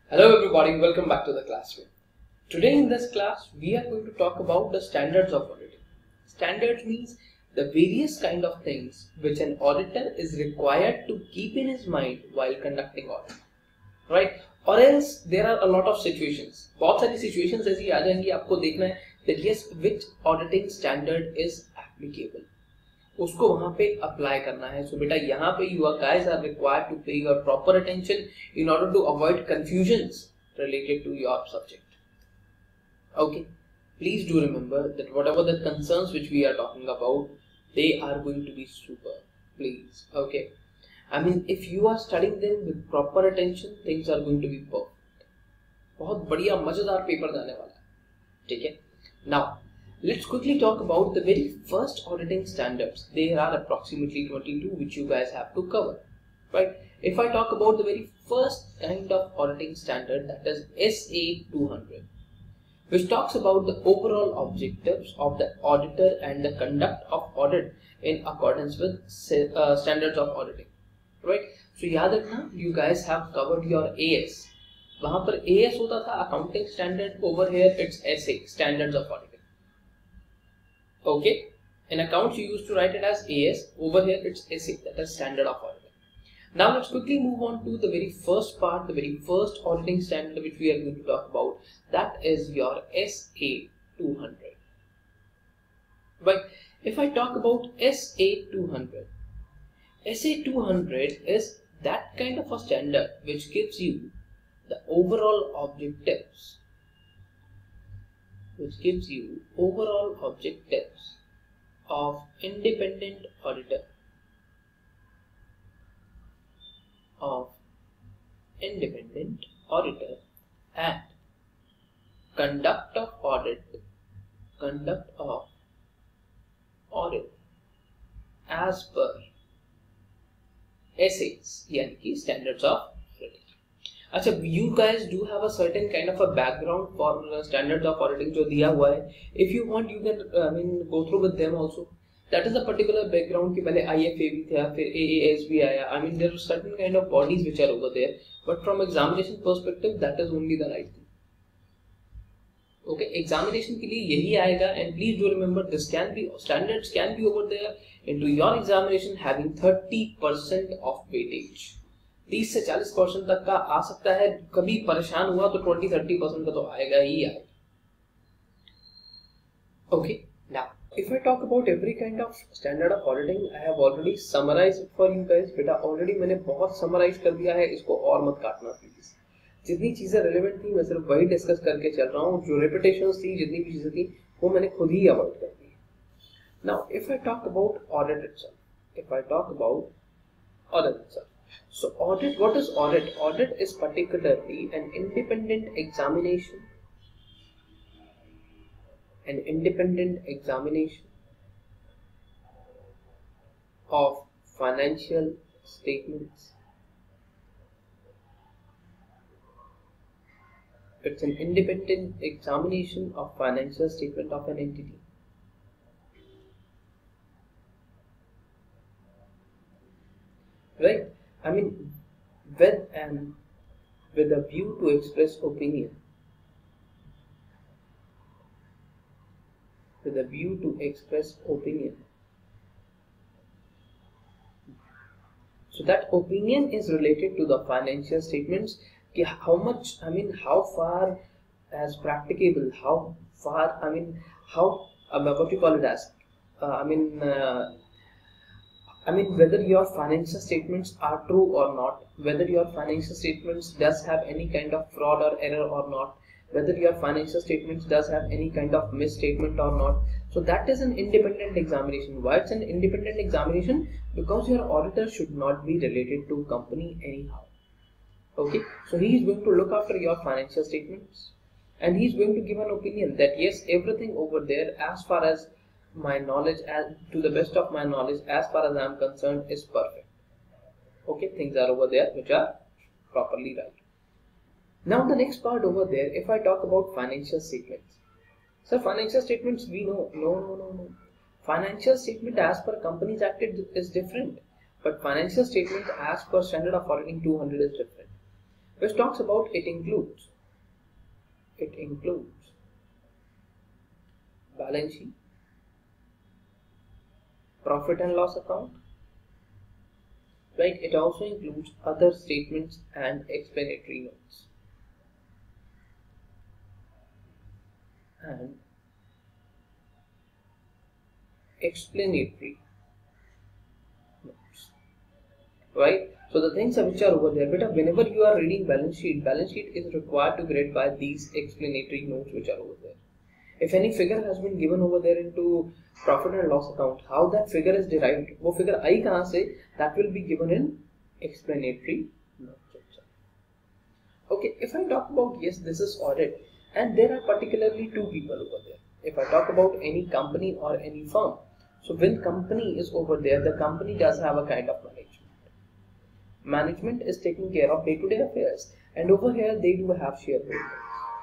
Hello everybody, welcome back to the classroom. Today in this class, we are going to talk about the standards of auditing. Standards means the various kind of things which an auditor is required to keep in his mind while conducting audit, right? Or else there are a lot of situations. बहुत सारी situations ऐसी आ जाएंगी आपको देखना है that yes, which auditing standard is applicable. उसको वहां पे अप्लाई करना है. सो बेटा यहाँ पे you guys are required to pay your proper attention in order to avoid confusions related to your subject. Okay, please do remember that whatever the concerns which we are talking about, they are going to be super. Please, okay. I mean, if you are studying them with proper attention, things are going to be perfect. बहुत बढ़िया मजेदार paper जाने वाला है, ठीक है. Now, let's quickly talk about the very first auditing standards. There are approximately 22 which you guys have to cover, right? If I talk about the very first kind of auditing standard, that is SA 200, which talks about the overall objectives of the auditor and the conduct of audit in accordance with standards of auditing, right? So याद रखना, you guys have covered your AS. वहां पर AS होता था accounting standard, over here it's SA, standards of auditing. Okay, in accounts you used to write it as AS, over here it's SA, that is standard of auditing. Now let's quickly move on to the very first part, the very first auditing standard which we are going to talk about. That is your SA 200. But if I talk about SA 200, SA 200 is that kind of a standard which gives you the overall objectives, of independent auditor, and conduct of audit as per SAs, यानी कि standards of auditing. अच्छा, you guys do have a certain kind of a background for standards of auditing जो दिया हुआ है. If you want, you can go through with them also. That is a particular background कि पहले IFA भी था, फिर AAS भी आया. I mean, there are certain kind of bodies which are over there, but from examination perspective, that is only the right thing. Okay, examination के लिए यही आएगा. And please do remember, this standards can be over there into your examination having 30% of weightage. 30 से 40% तक का आ सकता है. कभी परेशान हुआ तो 20-30% का तो आएगा ही आएगा. Okay, now if I talk about every kind of standard of auditing, I have already summarized it for you guys. बेटा already मैंने बहुत summarize कर दिया है, इसको और मत काटना प्लीज. जितनी चीजें relevant थी मैं सिर्फ वही डिस्कस करके चल रहा हूँ. जो repetitions थी, जितनी भी चीजें थी, वो मैंने खुद ही अवॉइड कर दी. Now if I talk about audit itself, so audit, what is audit? Audit is particularly an independent examination of financial statements. It's an independent examination of financial statement of an entity. Right? I mean, with a view to express opinion. So that opinion is related to the financial statements. How much, I mean, how far as practicable, how far, I mean, how, what you call it as, whether your financial statements are true or not, whether your financial statements does have any kind of fraud or error or not, whether your financial statements does have any kind of misstatement or not. So that is an independent examination. Why it's an independent examination? Because your auditor should not be related to company anyhow. Okay, so he is going to look after your financial statements and he is going to give an opinion that yes, everything over there, as far as my knowledge, as to the best of my knowledge, as far as I am concerned, is perfect. Okay, things are over there which are properly right. Now the next part over there, if I talk about financial statements. So financial statements, we know, no. Financial statement as per Companies Act is different, but financial statement as per Standard of Auditing 200 is different. which talks about it includes balance sheet, profit and loss account, right? It also includes other statements and explanatory notes. And explanatory notes, right? So the things which are over there, but whenever you are reading balance sheet is required to be read by these explanatory notes which are over there. If any figure has been given over there into profit and loss account, how that figure is derived, वो figure आई कहाँ से, that will be given in explanatory notes. Okay, if I talk about, yes, this is audit, and there are particularly two people over there. If I talk about any company or any firm, so when company is over there, the company does have a kind of management. Management is taking care of day-to-day affairs, and over here they do have shareholders.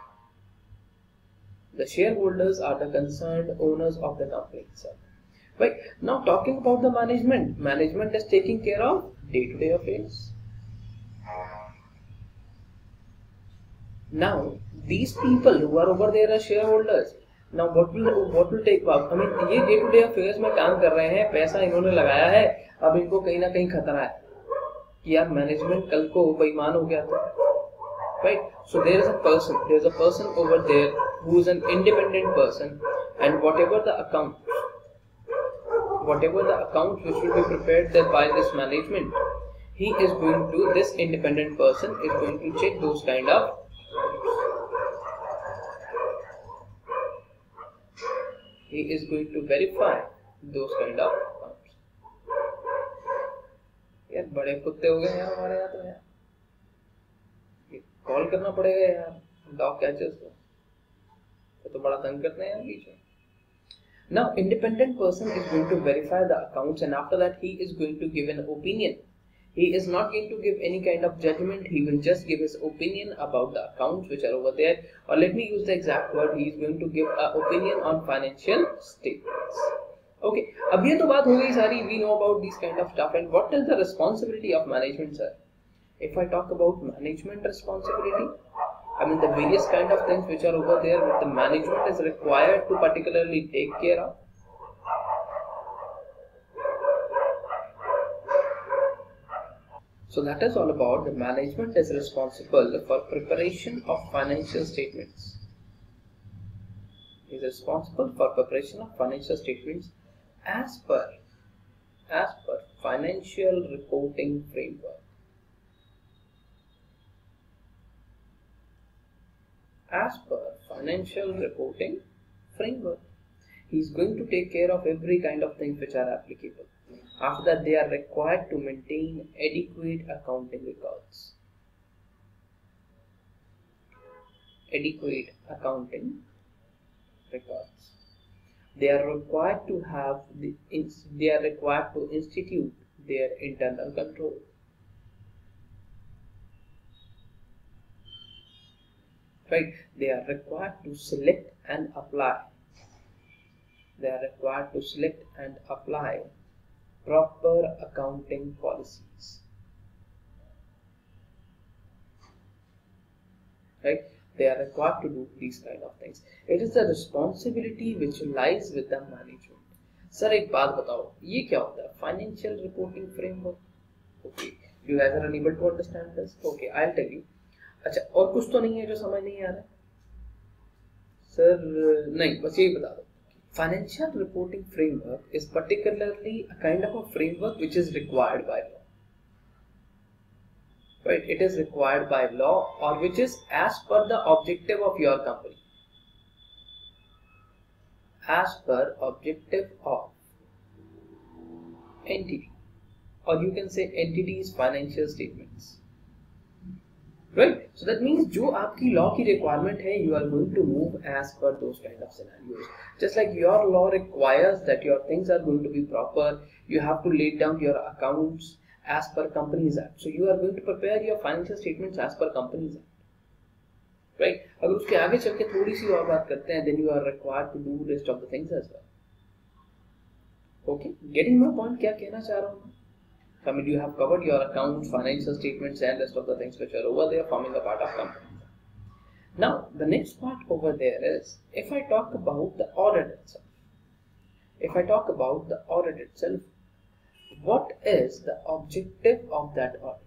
The shareholders are the concerned owners of the company itself. Right, now talking about the management is taking care of day-to-day affairs. Now these people who are over there are shareholders. Now what will take, I mean, ये day-to-day affairs में काम कर रहे हैं, पैसा इन्होंने लगाया है, अब इनको कहीं ना कहीं खतरा है कि यार मैनेजमेंट कल को बेईमान हो गया तो, right? So there is a person over there who is an independent person, and whatever the account which will be prepared there by this management, this independent person is going to check those kind of, he is going to verify those kind of accounts. यार बड़े कुत्ते हो गए यार हमारे यहाँ तो यार, कॉल करना पड़ेगा यार डॉग कैचर्स को, तो बड़ा तंग करते हैं यार बीच में. Now independent person is going to verify the accounts, and after that he is going to give an opinion. He is not going to give any kind of judgment, he will just give his opinion about the accounts which are over there, or let me use the exact word, he is going to give an opinion on financial statements. Okay, अब ये तो बात हो गई सारी, we know about these kind of stuff, and what is the responsibility of management, sir? If I talk about management responsibility, I mean the various kind of things which are over there which the management is required to particularly take care of. So that is all about the management is responsible for preparation of financial statements. Is responsible for preparation of financial statements as per financial reporting framework. As per financial reporting framework, he is going to take care of every kind of things which are applicable. After that, they are required to maintain adequate accounting records. They are required to have they are required to institute their internal control. Right? They are required to select and apply. Proper accounting policies. Right? They are required to do these kind of things. It is the responsibility which lies with the management. Sir, एक बात बताओ, ये क्या होता है? Financial reporting framework. Okay, you guys are unable to understand this. Okay, I'll tell you. अच्छा, और कुछ तो नहीं है जो समझ नहीं आ रहा है? सर नहीं, बस यही बता दो. Financial reporting framework is particularly a kind of a framework which is required by law. Right? It is required by law, or which is as per the objective of your company. As per objective of entity, or you can say entity's financial statements. Right? So that means जो आपकी law की requirement है, you are going to move as per those kind of scenarios. Just like your law requires that your things are going to be proper, you have to lay down your accounts as per Companies Act. So you are going to prepare your financial statements as per Companies Act. Right? अगर उसके आगे चल के थोड़ी सी और बात करते हैं, then you are required to do rest of the things as well. Okay? Getting my point? क्या कहना चाह रहा हूँ? I mean, you have covered your accounts, financial statements, and rest of the things which are over there forming a part of company. Now, the next part over there is, if I talk about the audit itself. If I talk about the audit itself, what is the objective of that audit?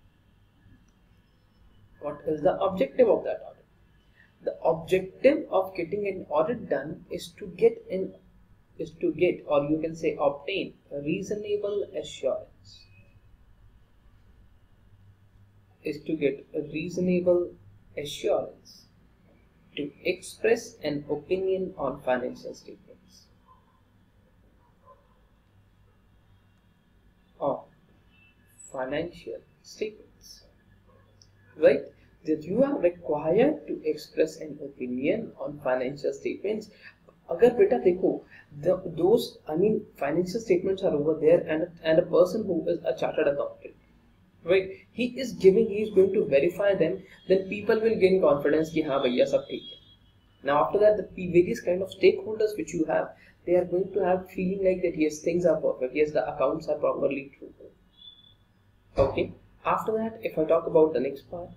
What is the objective of that audit? The objective of getting an audit done is to get, or you can say obtain, a reasonable assurance. Is to get a reasonable assurance to express an opinion on financial statements. Right? That you are required to express an opinion on financial statements. Agar beta dekho, financial statements are over there, and a person who is a chartered accountant, right, he is going to verify them, then people will gain confidence ki haan bhaiya sab theek hai. Now after that, the various kind of stakeholders which you have, they are going to have feeling like that yes, things are perfect, yes, the accounts are properly true. Okay, after that, if I talk about the next part,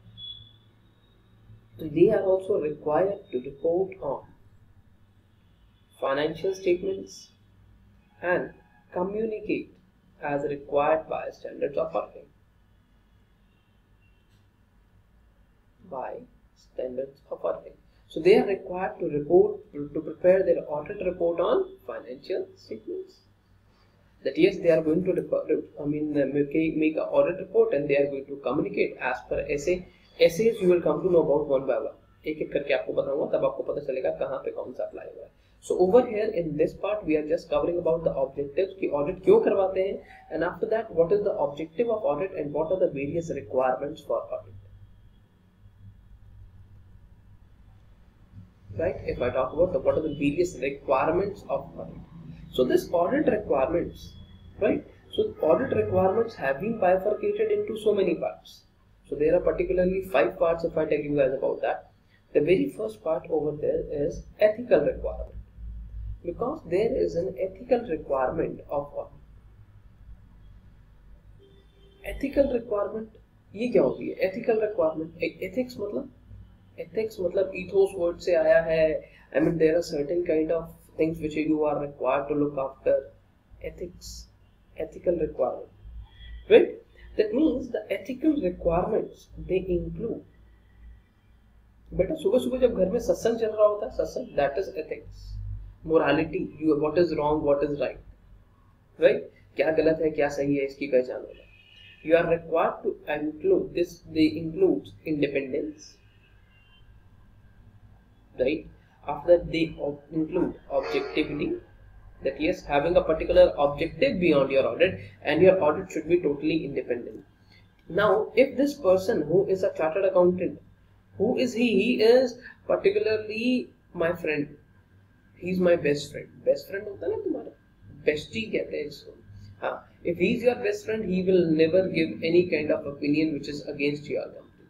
they are also required to report on financial statements and communicate as required by standards of auditing. So they are required to prepare their audit report on financial statements. That yes, they are going to make an audit report, and they are going to communicate as per essay. Essays you will come to know about one by one. एक एक करके आपको बताऊंगा, तब आपको पता चलेगा कहाँ पे कौन सा अप्लाई हुआ है. So over here in this part we are just covering about the objectives कि audit क्यों करवाते हैं, and after that what is the objective of audit and what are the various requirements for audit. Right? If I talk about what are the various requirements of audit. So this audit requirements, right? So audit requirements have been bifurcated into so many parts. So there are particularly 5 parts if I tell you guys about that. The very first part over there is ethical requirement. Because there is an ethical requirement of audit. Ethical requirement, ये क्या होती है? Ethical requirement, ethics मतलब ethos word से आया है. I mean there are certain kind of things which you are required to look after. Ethics, ethical requirement, right? That means the ethical requirements, they include, बेटा सुबह सुबह जब घर में सत्संग चल रहा होता है, सत्संग, that is ethics, morality, what is wrong, what is right, right? क्या गलत है, क्या सही है, इसकी पहचान होना. You are required to include this. They include independence, right? After that, they include objectivity. That yes, having a particular objective beyond your audit, and your audit should be totally independent. Now, if this person who is a chartered accountant, who is he? He is particularly my friend. He is my best friend. Best friend होता है ना तुम्हारा, bestie कहते हैं इसको. हाँ, if he is your best friend, he will never give any kind of opinion which is against your company.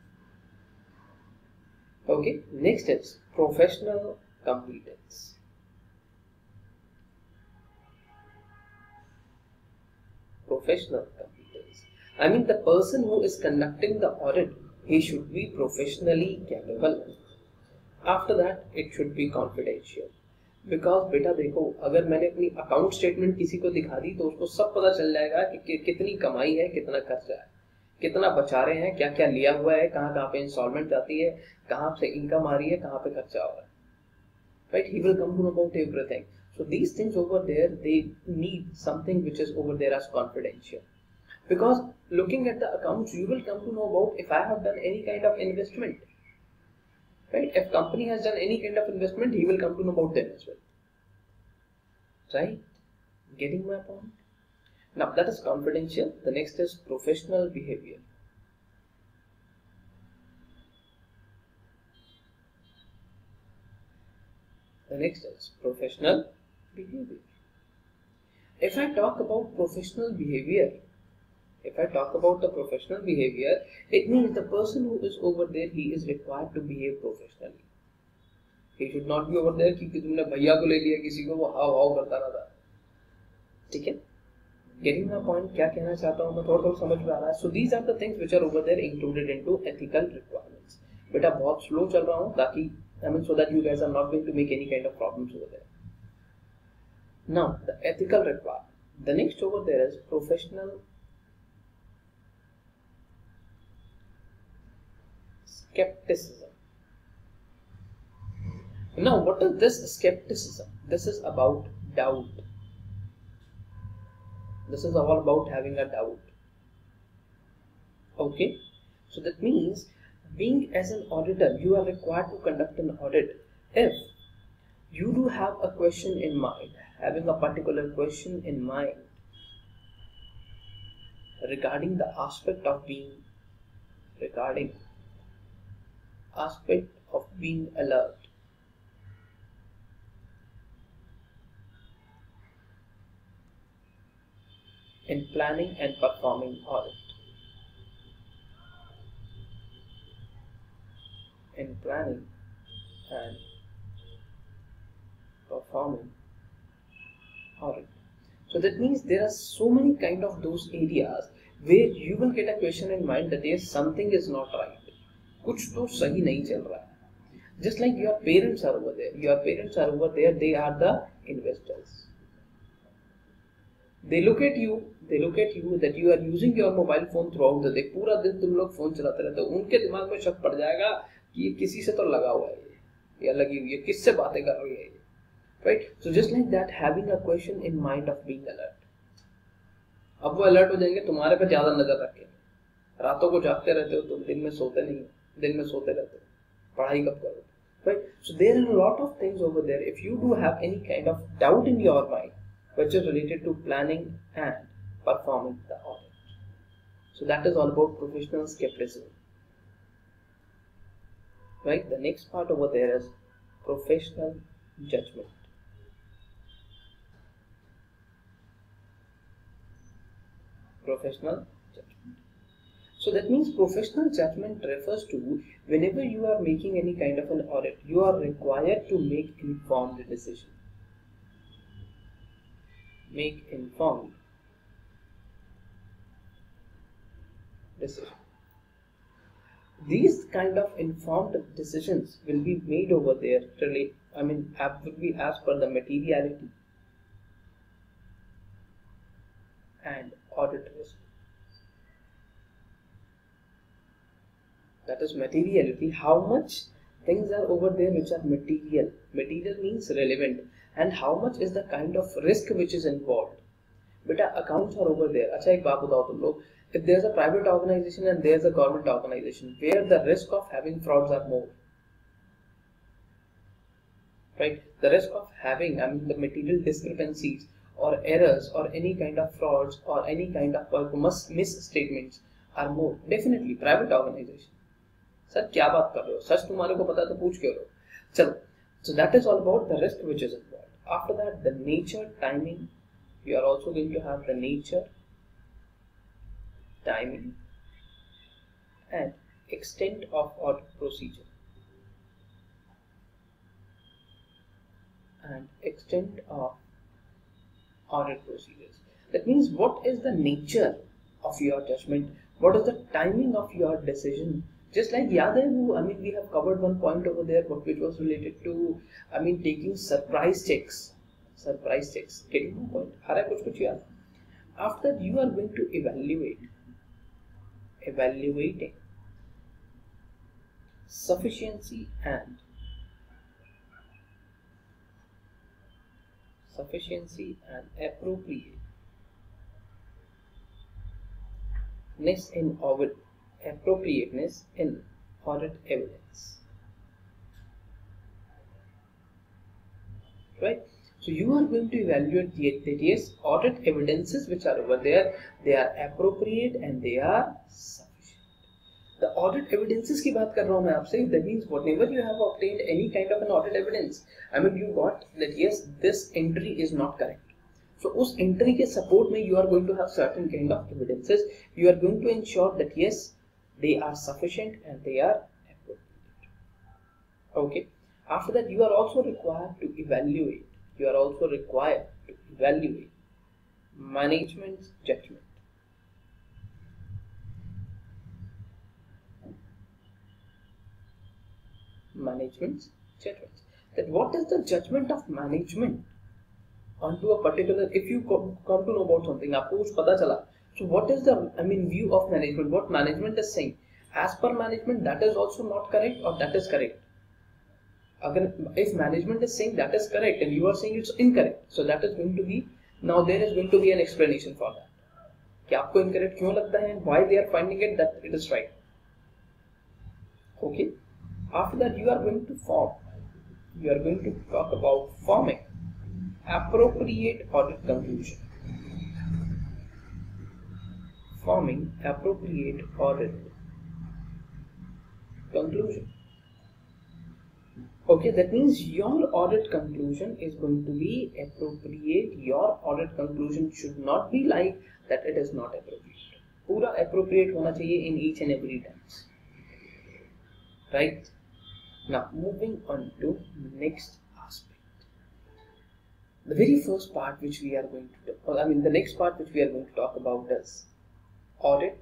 Okay, next is professional competence. Professional competence. I mean the person who is conducting the audit, he should be professionally capable. After that, it should be confidential. Because बेटा देखो, अगर मैंने अपनी account statement किसी को दिखा दी तो उसको सब पता चल जाएगा कि कितनी कमाई है, कितना खर्चा है, कितना बचा रहे हैं, क्या क्या लिया हुआ है, कहाँ कहाँ पे इंस्टॉलमेंट आती है, कहाँ से इनकम आ रही है, कहाँ पे खर्चा हो रहा है. Right? He will come to know about everything. So these things over there, they need something which is over there as confidential. Because looking at the accounts, you will come to know about if I have done any kind of investment. Right? If company has done any kind of investment, he will come to know about them as well. Right? Getting my point? Now that is confidential. The next is professional behavior. The next is professional behavior. If I talk about professional behavior, if I talk about the professional behavior, it means the person who is over there, he is required to behave professionally. He should not be over there कि तुमने भैया को ले लिया किसी को, वो हाव हाव करता रहता. ठीक है? Getting my point? क्या कहना चाहता हूँ मैं, थोड़ा थोड़ा समझ में आ रहा है. So these are the things which are over there included into ethical requirements. बेटा बहुत slow चल रहा हूँ ताकि so that you guys are not going to make any kind of problems over there. Now the ethical requirement. The next over there is professional skepticism. Now what is this skepticism? This is about doubt. This is all about having a doubt. Okay, so that means being as an auditor, you are required to conduct an audit. If you do have a question in mind, having a particular question in mind regarding the aspect of being alert, in planning and performing audit. In planning and performing audit. So that means there are so many kind of those areas where you will get a question in mind that yes, something is not right. कुछ तो सही नहीं चल रहा है. Just like your parents are over there. Your parents are over there. They are the investors. They look at you that you are using your mobile phone throughout the day. पूरा दिन तुम लोग फोन चलाते रहते हो. उनके दिमाग में शक पड़ जाएगा कि ये किसी से तो लगा हुआ है या लगी हुई है, किससे बातें कर रही है ये. Right? So just like that, having a question in mind of being alert. अब वो अलर्ट हो जाएंगे तुम्हारे पे ज्यादा नजर रख के. रातों को जागते रहते हो तुम, दिन में सोते नहीं हो, दिन में सोते रहते हो, पढ़ाई कब करोगे. Right? So there are a lot of things over there. If you do have any kind of doubt in your mind which is related to planning and performing the audit, so that is all about professional skepticism. Right? The next part over there is professional judgment. Professional judgment. So that means professional judgment refers to whenever you are making any kind of an audit, you are required to make informed decision. Make informed decision. These kind of informed decisions will be made over there. Will be as per the materiality and audit risk. That is materiality. How much things are over there which are material. Material means relevant. And how much is the kind of risk which is involved. Beta, accounts are over there. अच्छा एक बात बताओ तुम लोग. If there's a private organization and there's a government organization, where the risk of having frauds are more. Right? The risk of having, the material discrepancies or errors or any kind of frauds or any kind of misstatements are more. Definitely private organization. Sir क्या बात कर रहे हो, सच तुम्हारे को पता तो पूछ क्यों रहे हो. चलो, so that is all about the risk which is involved. After that, the nature, timing. You are also going to have the nature, timing and extent of audit procedure. And extent of audit procedures. That means what is the nature of your judgment, what is the timing of your decision. Just like याद है वो, we have covered one point over there which was related to taking surprise checks. Getting my point? आ रहा है कुछ याद. After that, you are going to evaluating sufficiency and appropriateness in audit evidence. Right? So you are going to evaluate that yes, audit evidences which are over there, they are appropriate and they are sufficient. The audit evidences की बात कर रहा हूँ मैं आपसे. That means whenever you have obtained any kind of an audit evidence, you got that yes, this entry is not correct. So उस entry के support में you are going to have certain kind of evidences. You are going to ensure that yes, they are sufficient and they are appropriate. Okay. After that, you are also required to evaluate. management's judgment. Management's judgment. That what is the judgment of management onto a particular, if you come to know about something, आपको कुछ पता चला, so what is the view of management, what management is saying, as per management that is also not correct or that is correct. Again, if management is saying that is correct and you are saying it's incorrect, so that is going to be, now there is going to be an explanation for that कि आपको incorrect क्यों लगता है and why they are finding it that it is right. Okay, after that you are going to talk about forming appropriate audit conclusion. Forming appropriate audit conclusion. Okay, that means your audit conclusion is going to be appropriate. Your audit conclusion should not be like that it is not appropriate. पूरा appropriate होना चाहिए in each and every times. Right? Now moving on to next aspect. The very first part which we are going to the next part which we are going to talk about is audit,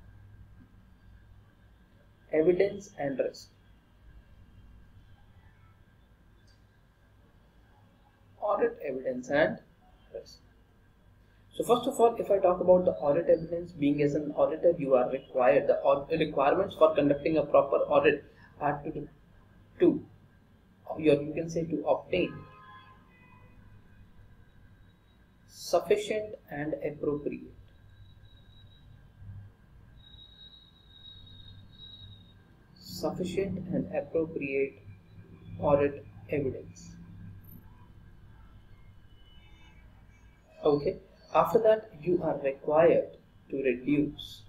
evidence and risk. Audit, evidence and risk. So first of all, if I talk about the audit evidence, being as an auditor, you are required, the requirements for conducting a proper audit are to obtain sufficient and appropriate audit evidence. Okay, after that you are required to reduce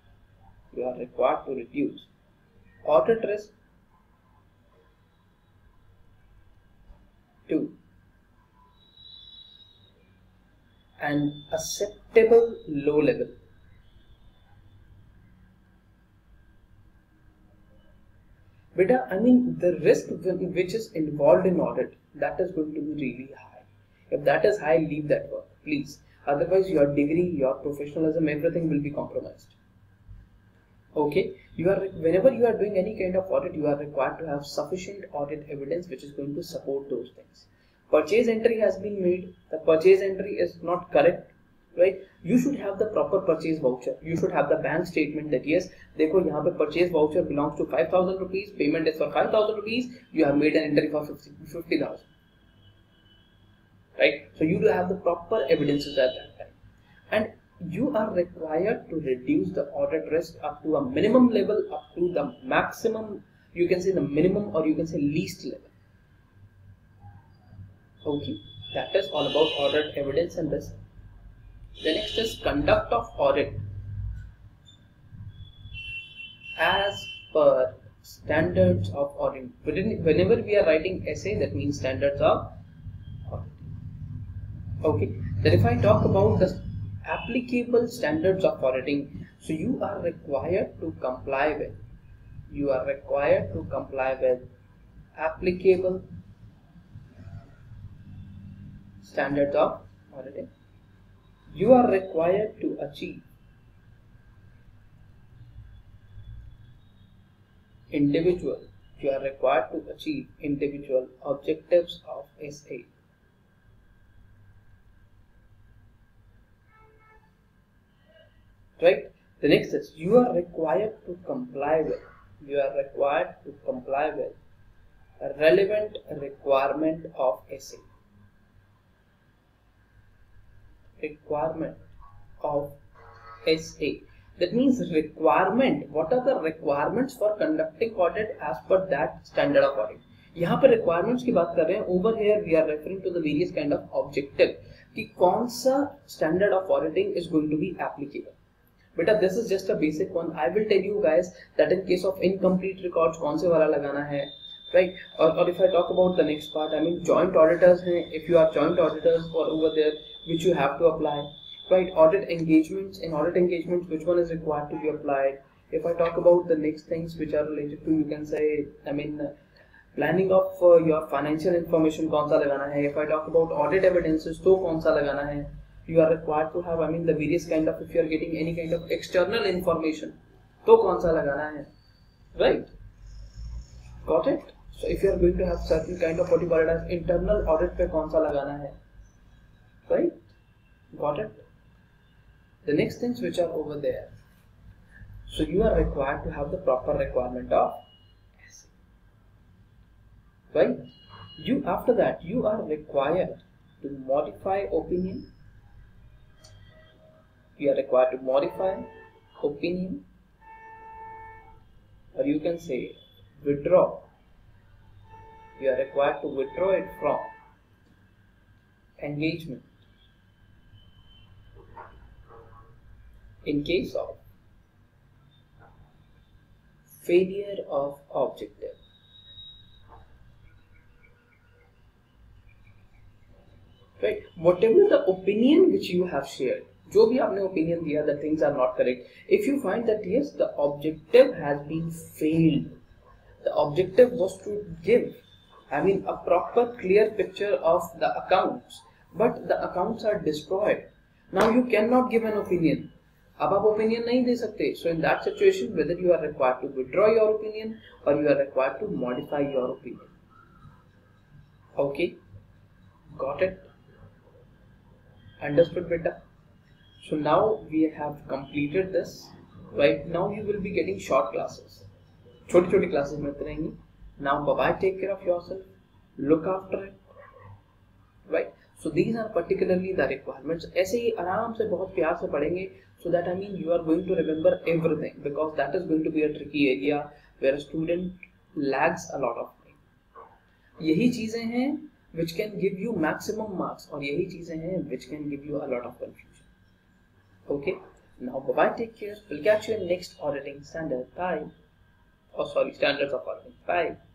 audit risk to an acceptable low level. Beta, the risk which is involved in audit, that is going to be really high. If that is high, leave that work, please. Otherwise, your degree, your professionalism, everything will be compromised. Okay, whenever you are doing any kind of audit, you are required to have sufficient audit evidence which is going to support those things. Purchase entry has been made, the purchase entry is not correct, right? You should have the proper purchase voucher. You should have the bank statement that yes, देखो यहाँ पे purchase voucher belongs to 5,000 rupees, payment is for 5,000 rupees, you have made an entry for 50,000. Right? So you do have the proper evidences at that time. And you are required to reduce the audit risk up to a minimum level, up to the maximum, you can say the minimum or you can say least level. Okay, that is all about audit evidence and risk. The next is conduct of audit as per standards of audit. Whenever we are writing essay, that means standards of audit. Okay, then if I talk about the applicable standards of auditing, so you are required to comply with applicable standards of auditing. You are required to achieve individual objectives of SA. Right? The next is you are required to comply with a relevant requirement of SA. That means requirement. What are the requirements for conducting audit as per that standard of audit? यहाँ पर requirements की बात कर रहे हैं. Over here we are referring to the various kind of objective कि कौन सा standard of auditing is going to be applicable. Beta, this is just a basic one. I will tell you guys that in case of incomplete records कौन से वाला लगाना है, right? Or if I talk about the next part, joint auditors हैं. If you are joint auditors or over there, which you have to apply, right? Audit engagements, which one is required to be applied? If I talk about the next things which are related to, you can say, planning of your financial information कौन सा लगाना है. If I talk about audit evidences, तो कौन सा लगाना है. you are required to have, I mean, the various kind of, if you are getting any kind of external information, तो कौन सा लगाना है, right? Got it? So if you are going to have certain kind of what you call it as internal audit पे कौन सा लगाना है, right? Got it? The next things which are over there, so you are required to have the proper requirement of essay, right? You, after that, you are required to modify opinion. You are required to modify opinion, or you can say withdraw. You are required to withdraw it from engagement in case of failure of objective. Right? Whatever the opinion which you have shared, जो भी आपने opinion दिया that things are not correct, if you find that yes, the objective has been failed, the objective was to give, I mean, a proper clear picture of the accounts, but the accounts are destroyed. Now you cannot give an opinion. अब आप opinion नहीं दे सकते. So in that situation, whether you are required to withdraw your opinion or you are required to modify your opinion. Okay, got it? Understood, beta? So now we have completed this. Right now you will be getting short classes. छोटी-छोटी classes मिलती रहेंगी. Now bye-bye, take care of yourself, look after it, right? So these are particularly the requirements. ऐसे ही आराम से बहुत प्यार से पढ़ेंगे, so that I mean you are going to remember everything, because that is going to be a tricky area where a student lags a lot of time. यही चीजें हैं which can give you maximum marks, और यही चीजें हैं which can give you a lot of confusion. Okay, now bye-bye, take care. We'll catch you in next auditing standard. Bye. Oh sorry, standards of auditing. Bye.